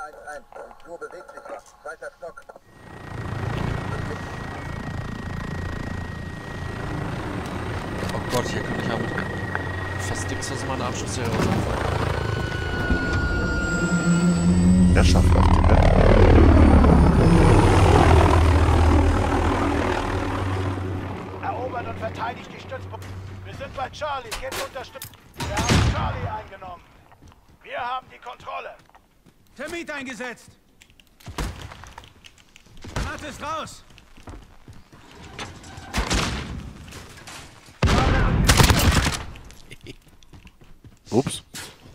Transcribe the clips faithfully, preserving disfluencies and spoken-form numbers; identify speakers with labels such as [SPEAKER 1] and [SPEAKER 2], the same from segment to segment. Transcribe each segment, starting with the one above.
[SPEAKER 1] eins eins. Flur bewegt sich was. Zweiter Stock.
[SPEAKER 2] Oh Gott, hier kann ich ja mit fast nichts aus meiner Abschlussserie anfangen.
[SPEAKER 3] Er schafft auf die Welt.
[SPEAKER 4] Erobert und verteidigt die Stützpunkte. Wir sind bei Charlie. Gebt Unterstützung. Wir haben Charlie eingenommen. Wir haben die Kontrolle.
[SPEAKER 5] Termit eingesetzt. Granate ist raus.
[SPEAKER 3] Ups.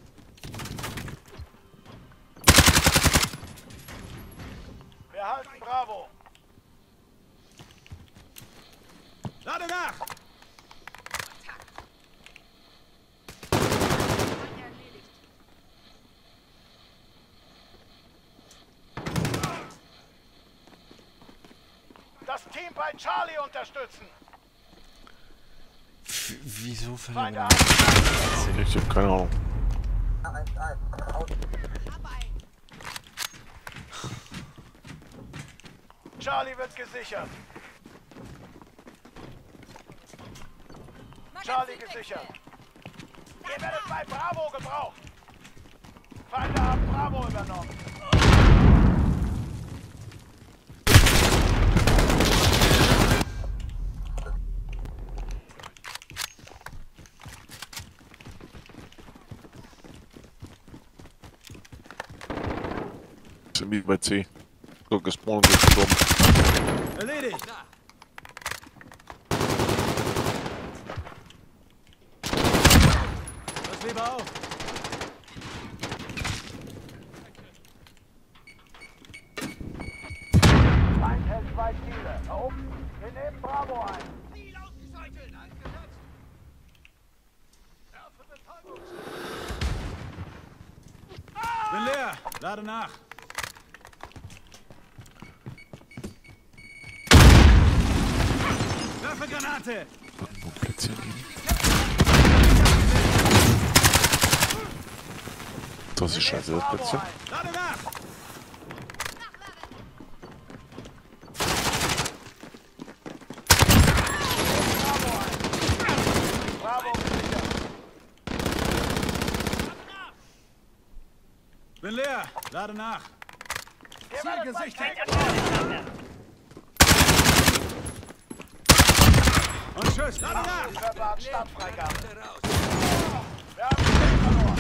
[SPEAKER 4] Wir halten Bravo.
[SPEAKER 5] Lade nach.
[SPEAKER 4] Das Team bei Charlie unterstützen.
[SPEAKER 2] W wieso
[SPEAKER 4] Feinde
[SPEAKER 2] verlieren wir?
[SPEAKER 4] haben
[SPEAKER 3] Ich hab keine Ahnung.
[SPEAKER 1] eins eins. Aus.
[SPEAKER 4] Charlie wird gesichert. Charlie gesichert. Ihr werdet bei Bravo gebraucht. Feinde haben Bravo übernommen.
[SPEAKER 3] Sind wir bei C. So gespawnt und gestorben.
[SPEAKER 5] Erledigt. Pass lieber auf.
[SPEAKER 4] Feind hält zwei Ziele. Erobert. Wir nehmen Bravo ein.
[SPEAKER 5] Bin leer. Lade nach. Werfe Granate.
[SPEAKER 3] Wo platzieren die? Das ist scheiße, das platziert.
[SPEAKER 5] Lade nach.
[SPEAKER 4] Bravo gesichert.
[SPEAKER 5] Bin leer. Lade nach.
[SPEAKER 4] Ihr
[SPEAKER 5] Ziel
[SPEAKER 4] werdet bei
[SPEAKER 5] gesichtet.
[SPEAKER 4] Charlie
[SPEAKER 5] Und Schuss. Lade nach.
[SPEAKER 4] Die Körper haben Startfreigabe. Wir haben den Weg verloren.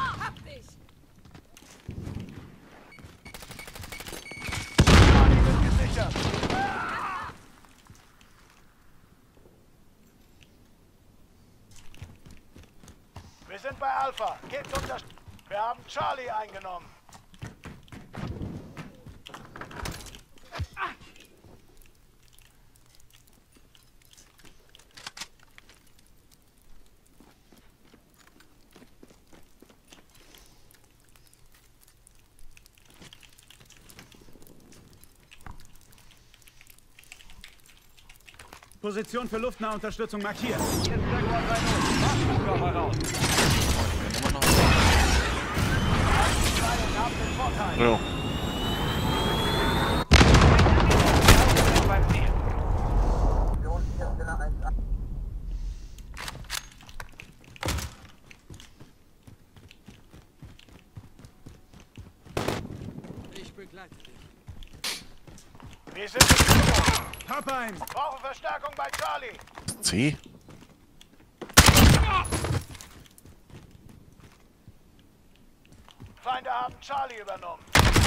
[SPEAKER 4] Charlie wird gesichert. Wir sind bei Alpha. Gebt Unterstützung. Wir haben Charlie eingenommen.
[SPEAKER 5] Position für Luftnahunterstützung markiert.
[SPEAKER 3] Ja.
[SPEAKER 1] Stelle eins eins.
[SPEAKER 6] Ich begleite dich.
[SPEAKER 4] Wir sind in Führung.
[SPEAKER 5] Hab ein!
[SPEAKER 4] Brauche Verstärkung bei Charlie.
[SPEAKER 3] C?
[SPEAKER 4] Feinde haben Charlie übernommen.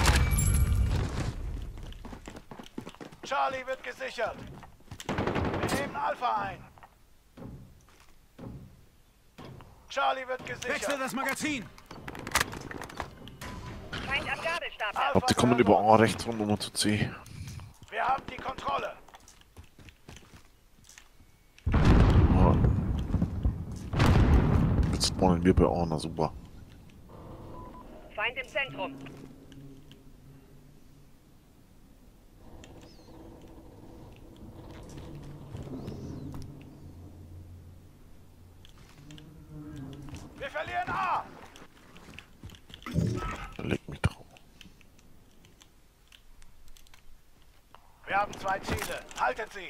[SPEAKER 4] Charlie wird gesichert. Wir nehmen Alpha ein. Charlie wird
[SPEAKER 5] Wechsel
[SPEAKER 4] gesichert.
[SPEAKER 5] das Magazin!
[SPEAKER 7] Feind am Gabelstapel.
[SPEAKER 4] Alpha
[SPEAKER 3] Ob die kommen über A rechts rum um zu C.
[SPEAKER 4] Wir haben die Kontrolle.
[SPEAKER 3] Ah. Jetzt spawnen wir bei A, na super.
[SPEAKER 7] Feind im Zentrum.
[SPEAKER 4] Wir verlieren A.
[SPEAKER 3] Leg mich drauf.
[SPEAKER 4] zwei Ziele. Haltet sie.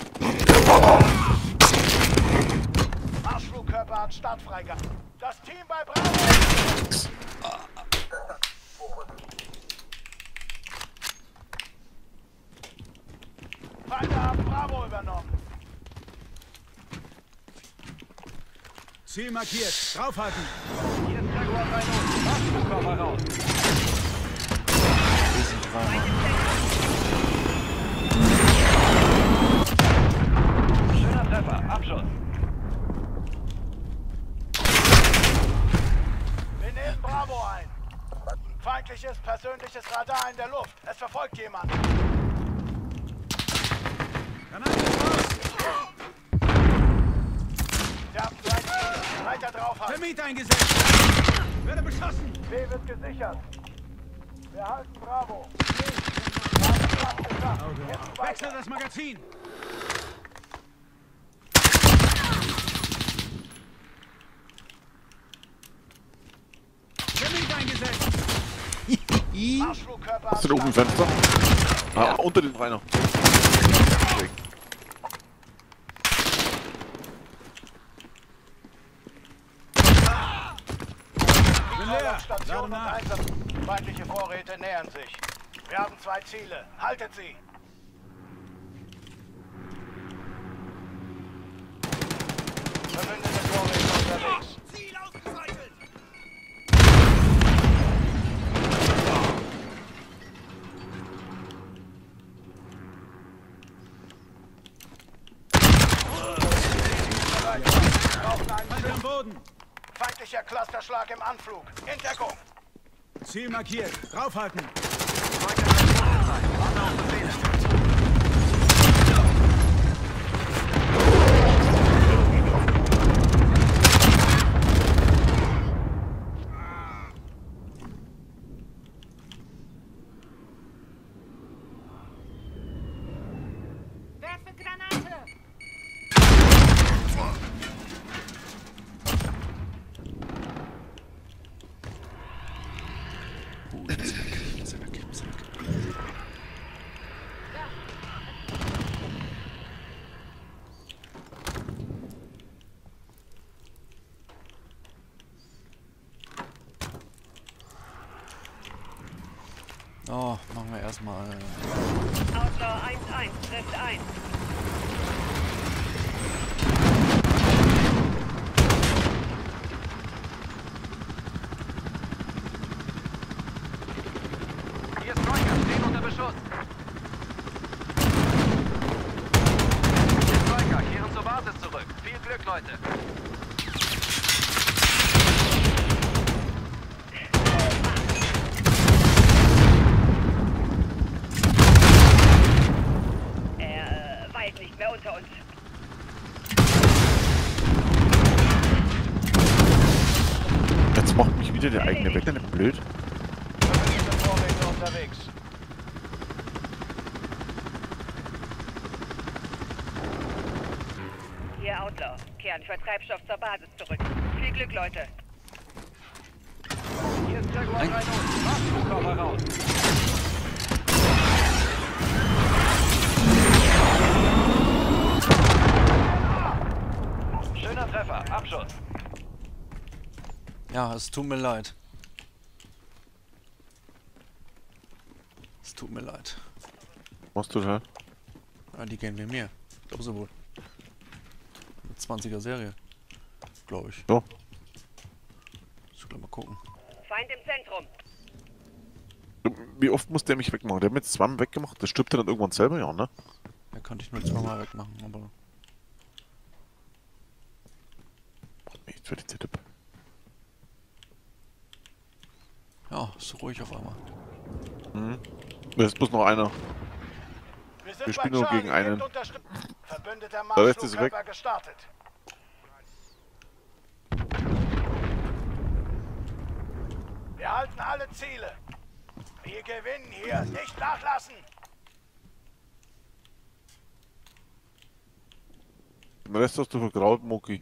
[SPEAKER 4] Marschflugkörper hat Startfreigabe. Das Team bei Bravo. Feinde haben Bravo übernommen.
[SPEAKER 5] Ziel markiert. Draufhalten.
[SPEAKER 4] Hier ist Jaguar drei null. Marschflugkörper raus. Schöner Treffer. Abschuss. Wir nehmen Bravo ein. Feindliches persönliches Radar in der Luft. Es verfolgt jemand.
[SPEAKER 5] Granate raus.
[SPEAKER 4] Sie haben zwei Ziele. Weiter draufhalten.
[SPEAKER 5] Termit eingesetzt. Werde beschossen.
[SPEAKER 4] B wird gesichert. Wir halten Bravo.
[SPEAKER 5] Wechsel das Magazin. Termit eingesetzt.
[SPEAKER 4] Marschflugkörper
[SPEAKER 3] Hast du da oben ein Fenster? Ah, unter den Reiner.
[SPEAKER 5] Bin leer.
[SPEAKER 4] Station
[SPEAKER 5] Lade
[SPEAKER 4] und
[SPEAKER 5] nach.
[SPEAKER 4] Einsatz. Feindliche Vorräte nähern sich. Wir haben zwei Ziele. Haltet sie. Verbündete Vorräte unterwegs.
[SPEAKER 5] Ziel ausgezeichnet.
[SPEAKER 4] Brauchen einen
[SPEAKER 5] Feind am
[SPEAKER 4] Schützen.
[SPEAKER 5] Boden.
[SPEAKER 4] Feindlicher Clusterschlag im Anflug. In Deckung.
[SPEAKER 5] Ziel markiert. Draufhalten.
[SPEAKER 7] Werfe Granate!
[SPEAKER 2] Oh, machen wir erstmal.
[SPEAKER 7] Outlaw eins eins trifft ein.
[SPEAKER 4] Hier ist Striker. Stehen unter Beschuss. Hier ist Striker. Kehren zur Basis zurück. Viel Glück, Leute.
[SPEAKER 7] Er äh, war jetzt nicht mehr unter uns.
[SPEAKER 3] Jetzt macht mich wieder der eigene weg, der nicht blöd.
[SPEAKER 4] Verbündete Vorräte unterwegs.
[SPEAKER 7] Hier Outlaw. Kehren für Treibstoff zur Basis zurück. Viel Glück, Leute.
[SPEAKER 4] Hier ist Jaguar drei null. Marschflugkörper raus. Schöner Treffer. Abschuss.
[SPEAKER 2] Ja, es tut mir leid. Es tut mir leid.
[SPEAKER 3] Was total?
[SPEAKER 2] Ja, die gehen wie mir. Glaub sie wohl. Eine zwanziger Serie. Glaube ich.
[SPEAKER 3] So.
[SPEAKER 2] Ich gleich mal gucken.
[SPEAKER 7] Feind im Zentrum.
[SPEAKER 3] Wie oft muss der mich wegmachen? Der hat mich jetzt zweimal weggemacht. Das stirbt er dann irgendwann selber, ja, ne?
[SPEAKER 2] Da konnte ich nur zweimal wegmachen, aber.
[SPEAKER 3] Echt für die Z-Tipp.
[SPEAKER 2] Ja, ist so ruhig auf einmal.
[SPEAKER 3] Mhm. Da ist bloß noch einer.
[SPEAKER 4] Wir sind
[SPEAKER 3] Wir spielen
[SPEAKER 4] bei
[SPEAKER 3] nur
[SPEAKER 4] Charlie.
[SPEAKER 3] gegen einen.
[SPEAKER 4] Gebt Unterstützung. Verbündeter
[SPEAKER 3] Der Rest ist
[SPEAKER 4] Marschflugkörper gestartet. Wir halten alle Ziele. Wir gewinnen hier. Nicht nachlassen.
[SPEAKER 3] Den Rest hast du vergrault, Mucki.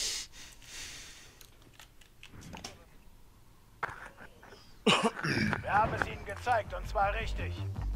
[SPEAKER 4] Wir Wir haben es ihnen gezeigt, und zwar richtig.